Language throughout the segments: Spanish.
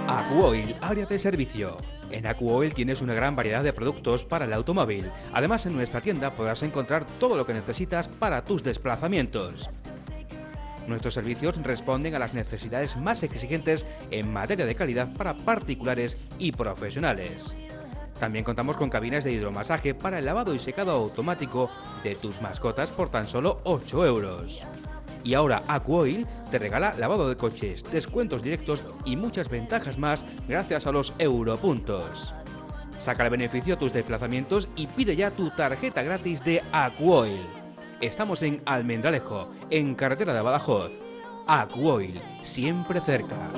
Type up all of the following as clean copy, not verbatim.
Acuoil, área de servicio. En Acuoil tienes una gran variedad de productos para el automóvil. Además, en nuestra tienda podrás encontrar todo lo que necesitas para tus desplazamientos. Nuestros servicios responden a las necesidades más exigentes en materia de calidad para particulares y profesionales. También contamos con cabinas de hidromasaje para el lavado y secado automático de tus mascotas por tan solo 8 euros. Y ahora Acuoil te regala lavado de coches, descuentos directos y muchas ventajas más gracias a los europuntos. Saca el beneficio a tus desplazamientos y pide ya tu tarjeta gratis de Acuoil. Estamos en Almendralejo, en carretera de Badajoz. Acuoil, siempre cerca.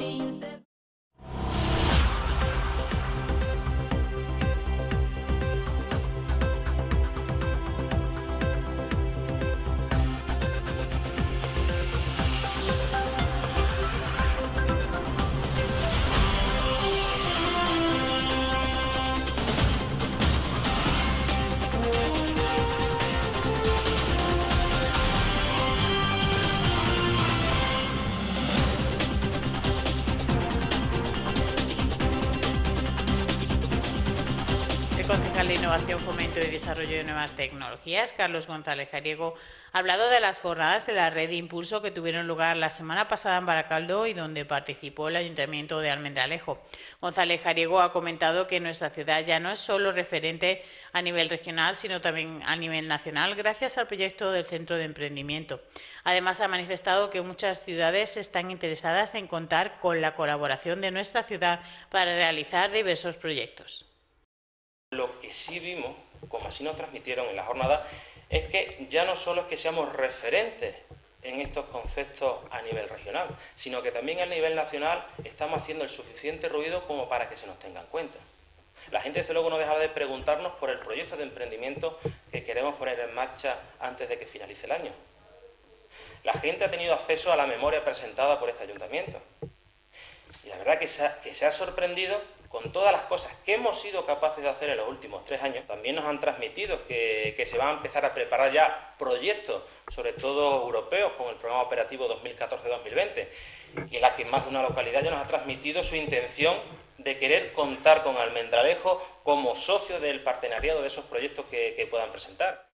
El concejal de Innovación, Fomento y Desarrollo de Nuevas Tecnologías, Carlos González Jariego, ha hablado de las jornadas de la Red de Impulso que tuvieron lugar la semana pasada en Baracaldo y donde participó el Ayuntamiento de Almendralejo. González Jariego ha comentado que nuestra ciudad ya no es solo referente a nivel regional, sino también a nivel nacional, gracias al proyecto del Centro de Emprendimiento. Además, ha manifestado que muchas ciudades están interesadas en contar con la colaboración de nuestra ciudad para realizar diversos proyectos. Lo que sí vimos, como así nos transmitieron en la jornada, es que ya no solo es que seamos referentes en estos conceptos a nivel regional, sino que también a nivel nacional estamos haciendo el suficiente ruido como para que se nos tenga en cuenta. La gente desde luego no dejaba de preguntarnos por el proyecto de emprendimiento que queremos poner en marcha antes de que finalice el año. La gente ha tenido acceso a la memoria presentada por este ayuntamiento. Y la verdad que se ha sorprendido con todas las cosas que hemos sido capaces de hacer en los últimos 3 años. También nos han transmitido que se van a empezar a preparar ya proyectos, sobre todo europeos, con el programa operativo 2014-2020, y en la que más de una localidad ya nos ha transmitido su intención de querer contar con Almendralejo como socio del partenariado de esos proyectos que puedan presentar.